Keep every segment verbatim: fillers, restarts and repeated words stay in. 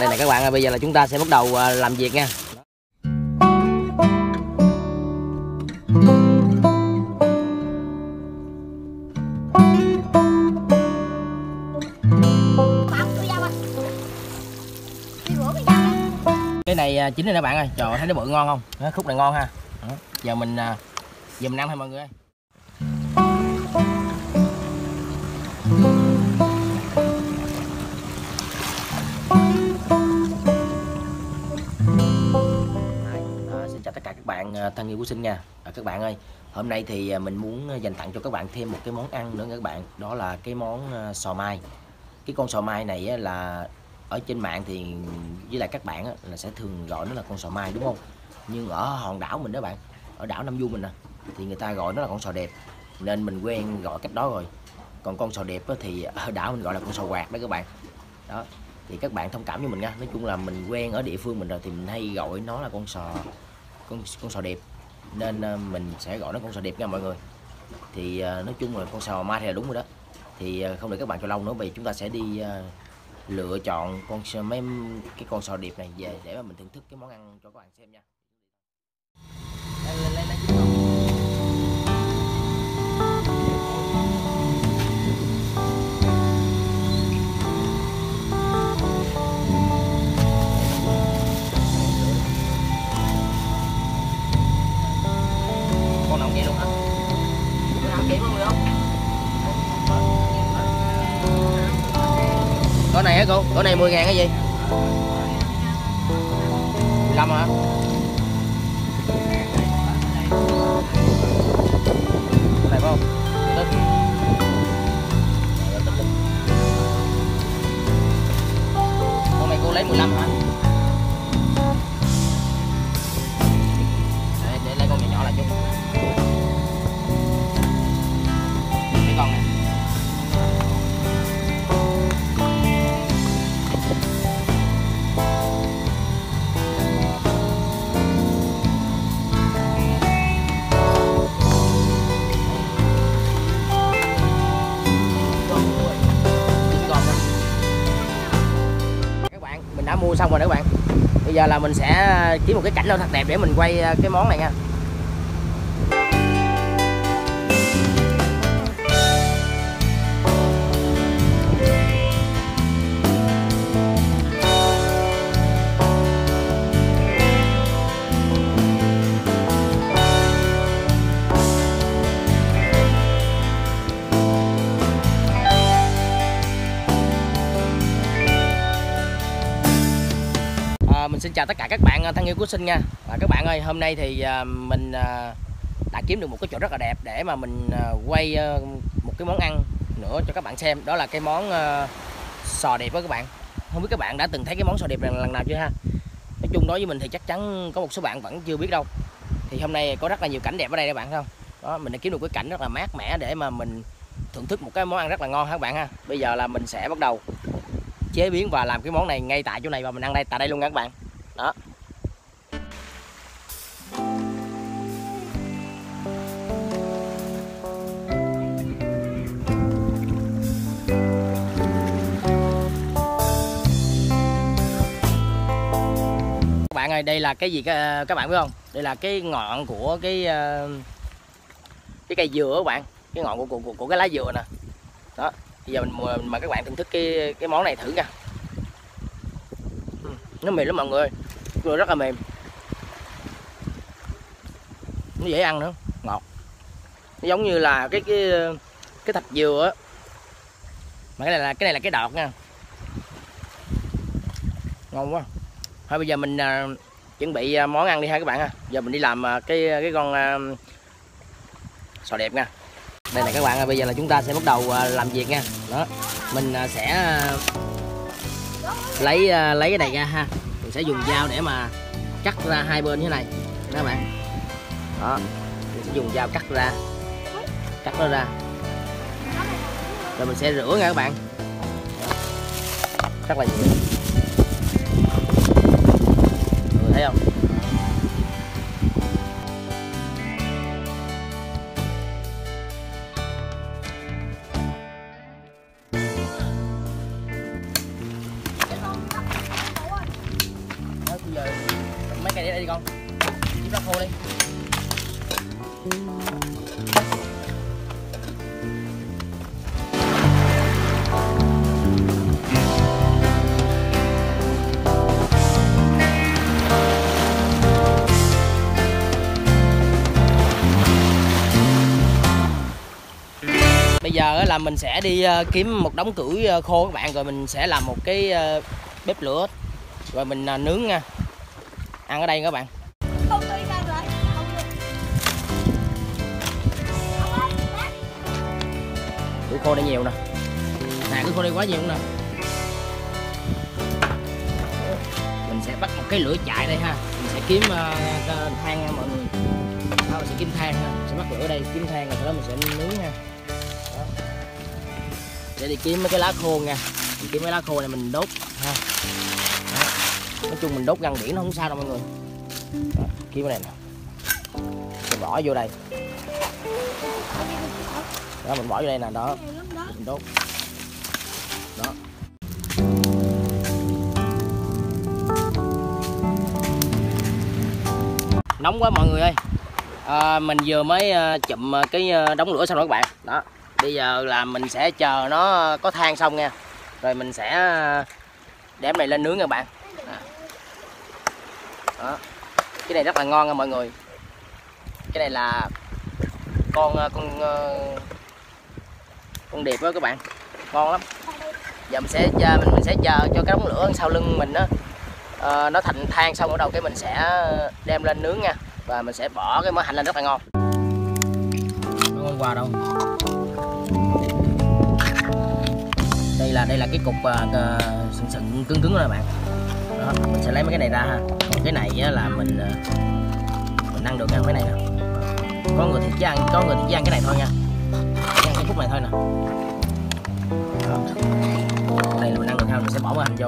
Đây này các bạn ơi, bây giờ là chúng ta sẽ bắt đầu làm việc nha. Cái này chín rồi các bạn ơi, trời ơi, thấy nó bự ngon không? Đó, khúc này ngon ha. Đó. Giờ mình giờ mình ăn thôi mọi người ơi. À, xin chào tất cả các bạn thân yêu của Sinh nha. À, các bạn ơi, hôm nay thì mình muốn dành tặng cho các bạn thêm một cái món ăn nữa các bạn, đó là cái món sò mai. Cái con sò mai này là ở trên mạng thì với lại các bạn là sẽ thường gọi nó là con sò mai đúng không? Nhưng ở hòn đảo mình đó bạn, ở đảo Nam Du mình nè, thì người ta gọi nó là con sò đẹp, nên mình quen gọi cách đó rồi. Còn con sò đẹp thì ở đảo mình gọi là con sò quạt đó các bạn. Đó, thì các bạn thông cảm với mình nha. Nói chung là mình quen ở địa phương mình rồi thì mình hay gọi nó là con sò con con sò đẹp, nên mình sẽ gọi nó con sò đẹp nha mọi người. Thì nói chung là con sò mai thì là đúng rồi đó. Thì không để các bạn cho lâu nữa, vì chúng ta sẽ đi lựa chọn con mấy cái con sò điệp này về để mà mình thưởng thức cái món ăn cho các bạn xem nha. Lên, lên, lên, lên, con nào cũng vậy luôn hả? Có nào kém mọi người không? Có này hả cô? Có này mười ngàn cái gì? mười lăm hả? Này phải không? Tức. Con này cô lấy mười lăm hả? Để, để lấy con nhỏ nhỏ lại chút. Cái con này. Đã mua xong rồi đó các bạn. Bây giờ là mình sẽ kiếm một cái cảnh đâu thật đẹp để mình quay cái món này nha. Mình xin chào tất cả các bạn thân yêu của Sinh nha. À, các bạn ơi, hôm nay thì à, mình à, đã kiếm được một cái chỗ rất là đẹp để mà mình à, quay à, một cái món ăn nữa cho các bạn xem. Đó là cái món à, sò đẹp đó các bạn. Không biết các bạn đã từng thấy cái món sò đẹp này lần nào chưa ha? Nói chung đối với mình thì chắc chắn có một số bạn vẫn chưa biết đâu. Thì hôm nay có rất là nhiều cảnh đẹp ở đây các bạn thấy không? Đó, mình đã kiếm được cái cảnh rất là mát mẻ để mà mình thưởng thức một cái món ăn rất là ngon ha các bạn ha. Bây giờ là mình sẽ bắt đầu chế biến và làm cái món này ngay tại chỗ này và mình ăn đây tại đây luôn nha các bạn. Đó. Các bạn ơi, đây là cái gì các, các bạn biết không? Đây là cái ngọn của cái cái cây dừa các bạn, cái ngọn của của, của, của cái lá dừa nè. Đó. Bây giờ mình mời các bạn thưởng thức cái cái món này thử nha. Nó mềm lắm mọi người, rất là mềm, nó dễ ăn nữa, ngọt, nó giống như là cái cái cái thạch dừa á, mà cái này là cái này là cái đọt nha, ngon quá. Thôi bây giờ mình uh, chuẩn bị món ăn đi ha các bạn ha. Giờ mình đi làm uh, cái cái con uh, sò đẹp nha. Đây này các bạn ơi, bây giờ là chúng ta sẽ bắt đầu uh, làm việc nha. Đó, mình uh, sẽ uh, lấy uh, lấy cái này ra ha. Mình sẽ dùng dao để mà cắt ra hai bên như thế này đó các bạn. Đó, mình sẽ dùng dao cắt ra, cắt nó ra, rồi mình sẽ rửa nha các bạn. Rất là nhiều, mọi người thấy không? đi con, kiếm lá khô đi. Bây giờ là mình sẽ đi kiếm một đống củi khô các bạn, rồi mình sẽ làm một cái bếp lửa rồi mình nướng nha, ăn ở đây các bạn. Củi khô đây nhiều nè, nè củi khô đây quá nhiều nè. Mình sẽ bắt một cái lửa chạy đây ha, mình sẽ kiếm than nha mọi người. Đó, mình sẽ kiếm than ha, mình sẽ bắt lửa ở đây kiếm than rồi sau đó mình sẽ nướng nha. Để đi kiếm mấy cái lá khô nha, mình kiếm mấy lá khô này mình đốt ha. Đó. Nói chung mình đốt gần biển nó không sao đâu mọi người. Đó, kiếm cái này nè, mình bỏ vô đây. Đó, mình bỏ vô đây nè, đó mình đốt. Đó. Nóng quá mọi người ơi. À, mình vừa mới chụm cái đống lửa xong rồi các bạn. Đó. Bây giờ là mình sẽ chờ nó có than xong nha, rồi mình sẽ đem này lên nướng nha bạn. Đó. Cái này rất là ngon nha mọi người. Cái này là con con con điệp đó các bạn, ngon lắm. Giờ mình sẽ mình mình sẽ chờ cho cái đống lửa sau lưng mình đó uh, nó thành than xong, ở đầu cái mình sẽ đem lên nướng nha, và mình sẽ bỏ cái mỡ hành lên rất là ngon. Không qua đâu. Đây là đây là cái cục uh, sừng sừng cứng cứng đó các bạn. Đó, mình sẽ lấy mấy cái này ra ha. Còn cái này á, là mình uh, mình ăn được nha, cái này nè. Có người thì chỉ ăn, có người thì chỉ ăn cái này thôi nha. Chỉ ăn cái khúc này thôi nè. Đó. Đây là mình ăn được ha, mình sẽ bỏ mỡ hành vô.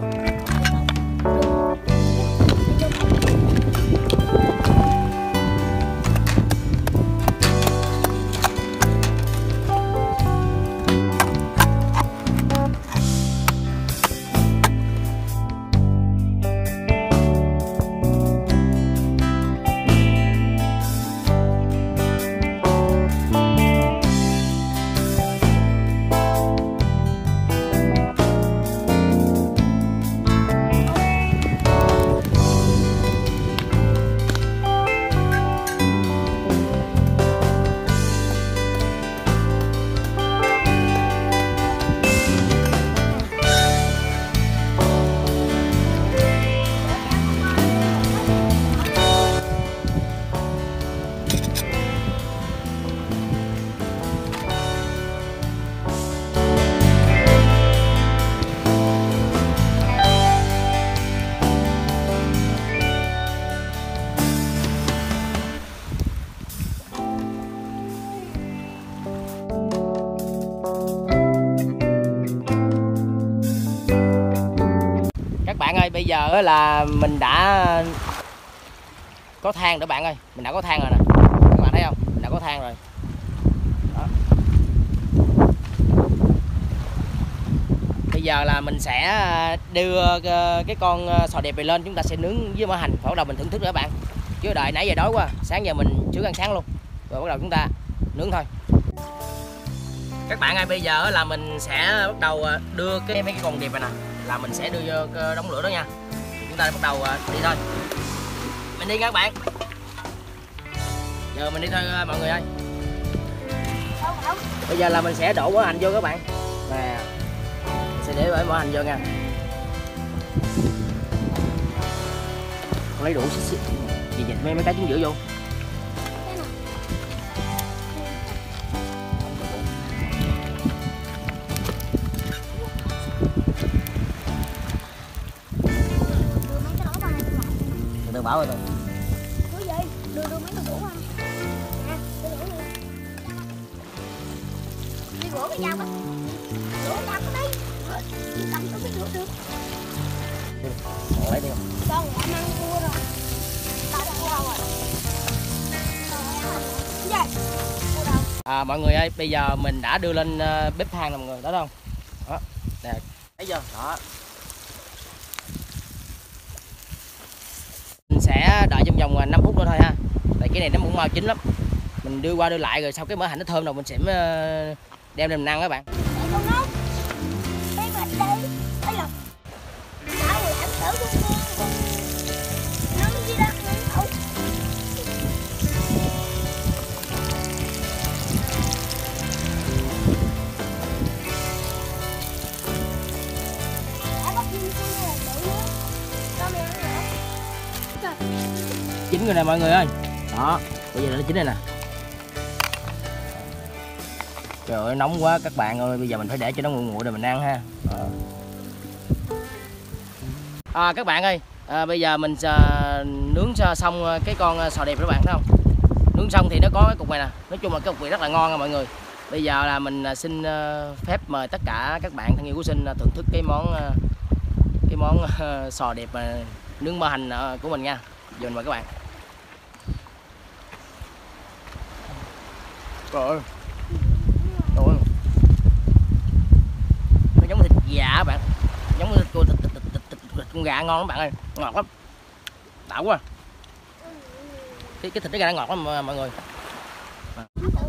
Các bạn ơi, bây giờ là mình đã có than nữa bạn ơi, mình đã có than rồi nè, các bạn thấy không, mình đã có than rồi. Đó. Bây giờ là mình sẽ đưa cái con sò đẹp này lên, chúng ta sẽ nướng với mỡ hành, bắt đầu mình thưởng thức nữa các bạn, chứ đợi nãy giờ đói quá, sáng giờ mình chưa ăn sáng luôn, rồi bắt đầu chúng ta nướng thôi. Các bạn ơi, bây giờ là mình sẽ bắt đầu đưa cái mấy cái con điệp này nè, là mình sẽ đưa vô đống lửa đó nha. Chúng ta bắt đầu đi thôi. Mình đi các bạn. Giờ mình đi thôi mọi người ơi. Bây giờ là mình sẽ đổ mỡ hành vô các bạn. Nè. Mình sẽ để mỡ hành vô nha. Con lấy đủ xíu xíu. Chị dịch mấy mấy cái trứng giữa vô. Từ bảo rồi. Đưa gì? Đưa đưa mấy cái đũa qua. Nè, đưa đũa đi. Đi đũa cái dao á. Đũa dao cái đi. Cầm cái cái đũa được. Còn lấy đi không? Con đã mang cua rồi. Tao đã cua đâu rồi. Gì? Cua đâu? À, mọi người ơi, bây giờ mình đã đưa lên bếp than rồi mọi người, đó không? Đó. Nè, thấy chưa? Đó. sẽ đợi trong vòng năm phút nữa thôi ha. Tại cái này nó cũng mau chín lắm. Mình đưa qua đưa lại rồi sau cái mỡ hành nó thơm rồi mình sẽ đem lên mình ăn các bạn. Chín rồi nè mọi người ơi. Đó, bây giờ nó chín rồi nè. Trời ơi nóng quá các bạn ơi, bây giờ mình phải để cho nó nguội nguội rồi mình ăn ha. À, à các bạn ơi, à, bây giờ mình à, nướng xong cái con sò điệp các bạn thấy không? Nướng xong thì nó có cái cục này nè, nói chung là cái cục vị rất là ngon nha mọi người. Bây giờ là mình xin phép mời tất cả các bạn thân yêu của Sinh thưởng thức cái món cái món sò điệp nướng mỡ hành của mình nha. Giờ mình mời các bạn. Trời ơi. Trời ơi. Nó giống thịt gà các bạn, giống thịt, thịt, thịt, thịt, thịt, thịt, thịt con gà ngon lắm bạn ơi, ngọt lắm, đảo quá. Cái cái thịt cái gà nó ngọt lắm mọi người. À.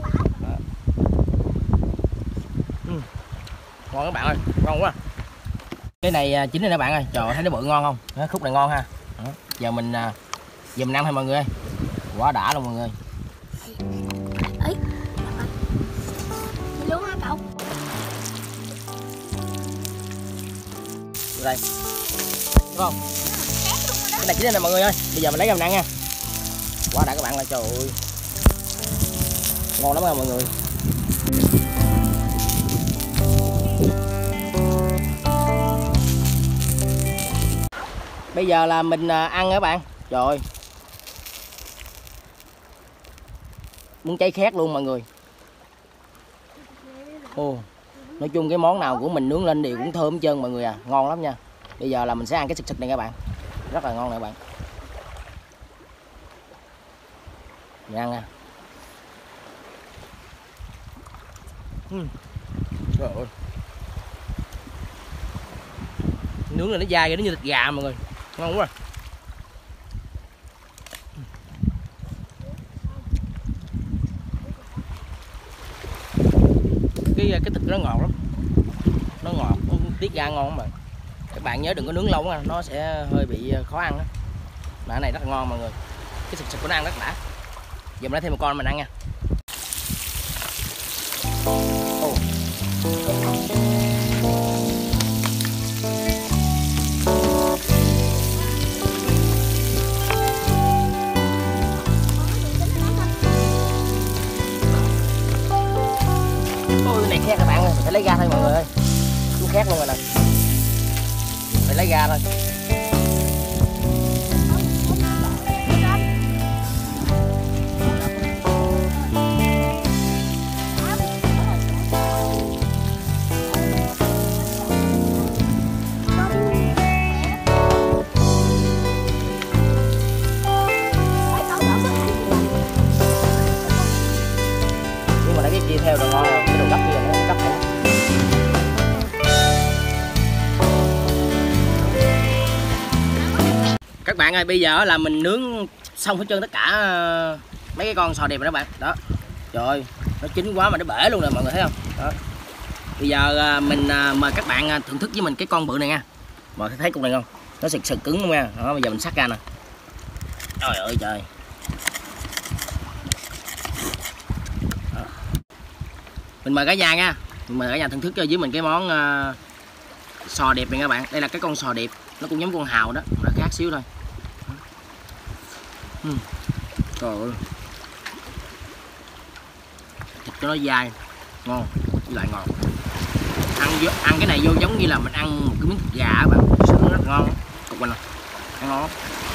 Ừ. Ngon các bạn ơi, ngon quá. Cái này chín rồi các bạn ơi, trời ơi thấy nó bự ngon không? Nó khúc này ngon ha. Đó. Giờ mình giờ mình ăn thôi mọi người ơi, quá đã luôn mọi người. Ấy, luôn hả cậu? Đây, đúng không? Cái này chín rồi nè mọi người ơi, bây giờ mình lấy ra mình ăn nha. Quá đã các bạn ơi, trời ơi, ngon lắm nha mọi người. Bây giờ là mình ăn các bạn. Trời ơi, muốn cháy khét luôn mọi người. Ồ, nói chung cái món nào của mình nướng lên đều cũng thơm hết trơn mọi người à, ngon lắm nha. Bây giờ là mình sẽ ăn cái xịt xịt này các bạn, rất là ngon nè các bạn. Mình ăn nha. Uhm. Trời ơi, nướng là nó dai nó như thịt gà mọi người, ngon quá. Cái cái thịt nó ngọt lắm, nó ngọt, nó tiết ra ngon lắm mà. Các bạn nhớ đừng có nướng lâu nha, nó sẽ hơi bị khó ăn á. Mà cái này rất là ngon mọi người, cái thịt thịt của nó ăn rất đã. Giờ mình lấy thêm một con mình ăn nha. Oh. Cái này khét các bạn ơi, phải lấy ra thôi mọi người ơi, nó khét luôn rồi nè, phải lấy ra thôi. Nhưng mà lấy cái chia theo đồ ngon rồi, cái đồ gấp kia nó gấp hay. Các bạn ơi, bây giờ là mình nướng xong hết trơn tất cả mấy cái con sò điệp rồi đó bạn. Đó. Trời ơi, nó chín quá mà nó bể luôn nè mọi người thấy không? Đó. Bây giờ mình mời các bạn thưởng thức với mình cái con bự này nha. Mọi người thấy cục này không? Nó sực sực cứng luôn nha. Đó, bây giờ mình xắt ra nè. Trời ơi trời. Đó. Mình mời cả nhà nha. Mình mời cả nhà thưởng thức với mình cái món uh, sò điệp này các bạn. Đây là cái con sò điệp, nó cũng giống con hào đó, nó khác xíu thôi. Uhm. Trời ơi, thịt của nó dai, ngon, với lại ngọt. Ăn vô, ăn cái này vô giống như là mình ăn một cái miếng thịt gà các bạn, nó rất ngon. Cục mình nè, ăn ngon lắm.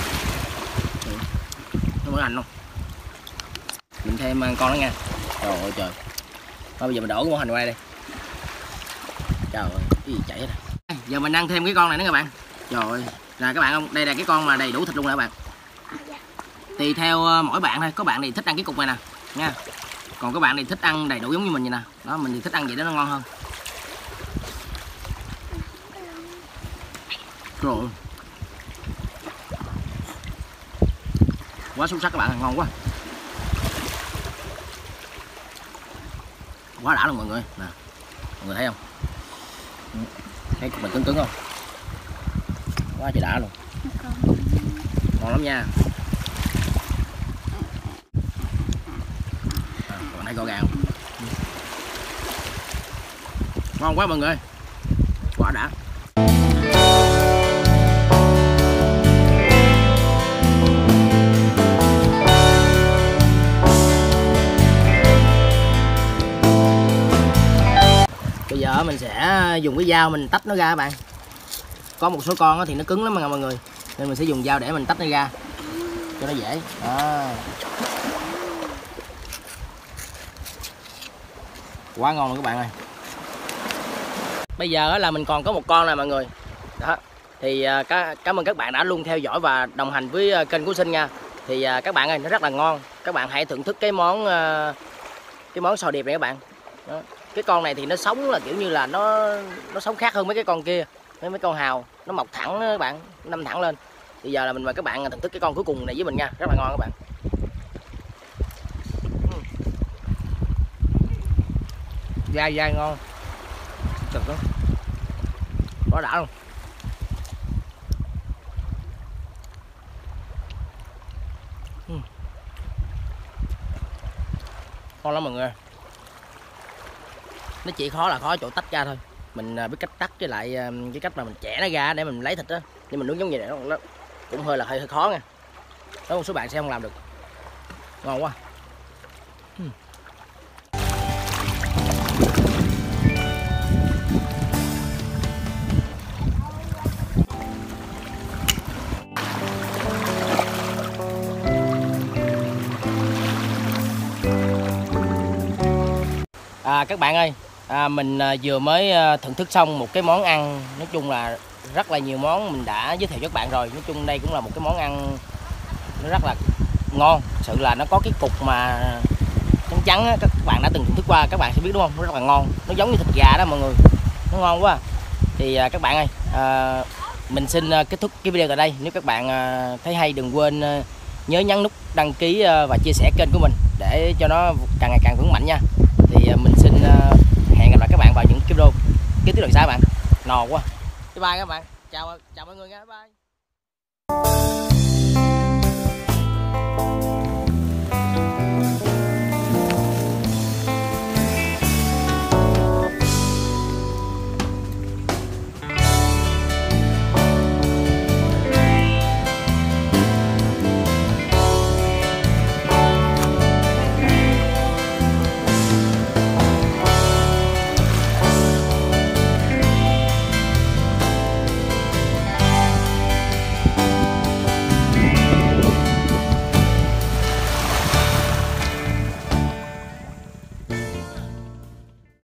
Nó mỡ hành không? Mình thêm con đó nha. Trời ơi trời. Thôi bây giờ mình đổ cái mỡ hành qua đây. Trời ơi, cái gì chảy hết rồi. Giờ mình ăn thêm cái con này nữa các bạn. Trời ơi, là các bạn không, đây là cái con mà đầy đủ thịt luôn nè các bạn. Tùy theo mỗi bạn thôi, có bạn thì thích ăn cái cục này nè nha, còn các bạn thì thích ăn đầy đủ giống như mình vậy nè. Đó, mình thì thích ăn vậy đó, nó ngon hơn. Trời ơi. Quá xuất sắc các bạn, ngon quá. Quá đã luôn mọi người nè, mọi người thấy không, thấy cục mình cứng cứng không, quá trời đã luôn, ngon lắm nha. À, còn thấy gọn gàng không? Ngon quá mọi người, quá đã. Bây giờ mình sẽ dùng cái dao mình tách nó ra các bạn. Có một số con thì nó cứng lắm nha mọi người, nên mình sẽ dùng dao để mình tách nó ra cho nó dễ. Đó. Quá ngon luôn các bạn ơi. Bây giờ là mình còn có một con nè mọi người. Đó. Thì cảm ơn các bạn đã luôn theo dõi và đồng hành với kênh của Sinh nha. Thì các bạn ơi, nó rất là ngon. Các bạn hãy thưởng thức cái món cái món sò điệp này các bạn. Đó. Cái con này thì nó sống là kiểu như là nó nó sống khác hơn mấy cái con kia, mấy mấy con hào nó mọc thẳng đó các bạn, nằm thẳng lên. Bây giờ là mình mời các bạn thưởng thức cái con cuối cùng này với mình nha, rất là ngon các bạn. Dai dai ngon, cực lắm, quá đã luôn. Ngon lắm mọi người. Nó chỉ khó là khó chỗ tách ra thôi. Mình biết cách tách với lại cái cách mà mình chẻ nó ra để mình lấy thịt đó. Nhưng mình nướng giống như này nó cũng hơi là hơi, hơi khó nha. Có một số bạn sẽ không làm được. Ngon quá. À, các bạn ơi, à, mình vừa mới thưởng thức xong một cái món ăn, nói chung là rất là nhiều món mình đã giới thiệu cho các bạn rồi. Nói chung đây cũng là một cái món ăn nó rất là ngon, thật sự là nó có cái cục mà trắng trắng á, các bạn đã từng thưởng thức qua các bạn sẽ biết đúng không, nó rất là ngon, nó giống như thịt gà đó mọi người, nó ngon quá. Thì à, các bạn ơi, à, mình xin kết thúc cái video ở đây. Nếu các bạn à, thấy hay đừng quên à, nhớ nhấn nút đăng ký à, và chia sẻ kênh của mình để cho nó càng ngày càng vững mạnh nha. Thì mình xin hẹn gặp lại các bạn vào những cái video kế tiếp lần sau các bạn. No quá. Bye bye các bạn. Chào chào mọi người nha. Bye bye.